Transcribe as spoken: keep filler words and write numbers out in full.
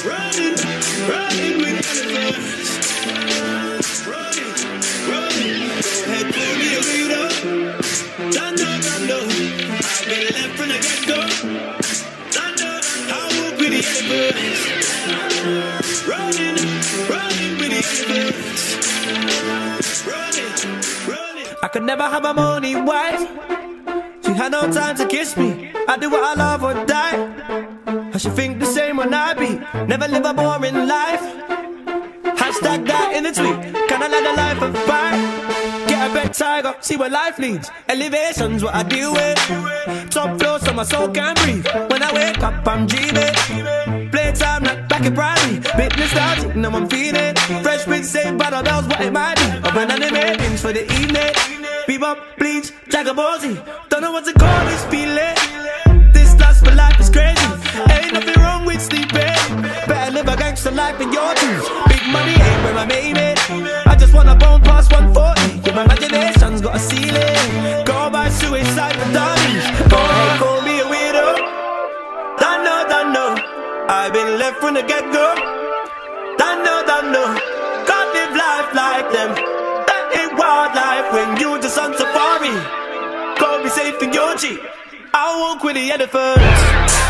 Running, running with elephants. Running, running. Go ahead, pull me a leader. Thunder, thunder. I've been left from the get-go. Thunder, I walk with the elephants. Running, running with the elephants. Running, running. I could never have a money wife. She had no time to kiss me. I do what I love or die. I should think the same when I be. Never live a boring life. Hashtag that in the tweet. Kinda like a life of fire. Get a big tiger, see where life leads. Elevation's what I deal with. Top floor so my soul can breathe. When I wake up I'm dreaming. Playtime not back in primary. Bit nostalgic, now I'm feeling. Fresh with same battle bells, what it might be. Open animations for the evening. Bebop, bleach, Jagabozy. Don't know what to call this feeling. This lust for life is crazy. Ain't nothing wrong with sleeping. Better live a gangster life in your dreams. Big money ain't where I made it. I just wanna bone past one forty. Your imagination's got a ceiling. Go by suicide for dummies. Go ahead, call me a weirdo. Don't know, don't know. I've been left from the get-go. Don't know, don't know. Can't live life like them. That ain't wildlife when you just on safari. Go be safe in your Jeep. I walk with the elephants.